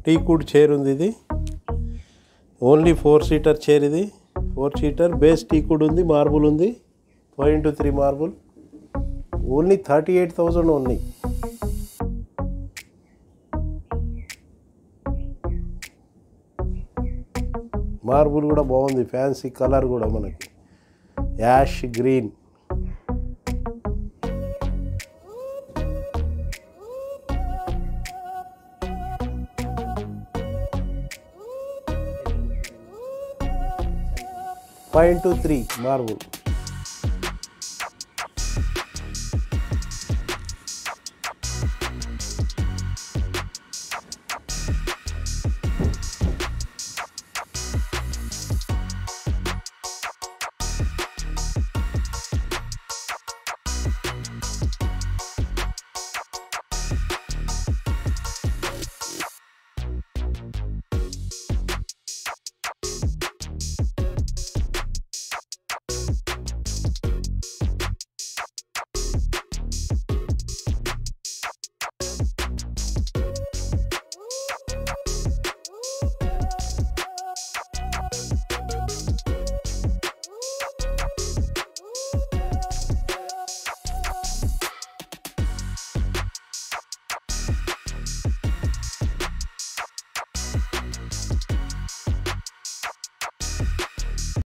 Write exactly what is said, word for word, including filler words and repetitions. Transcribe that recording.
Teakwood chair ఉంది. ఇది only four seater chair. ఇది ఫోర్ సీటర్ బేస్ టీక్వుడ్ ఉంది, మార్బుల్ ఉంది, five into three marble. Only thirty eight thousand only. Marble కూడా బాగుంది, ఫ్యాన్సీ కలర్ కూడా మనకి ash green. Five into three marble.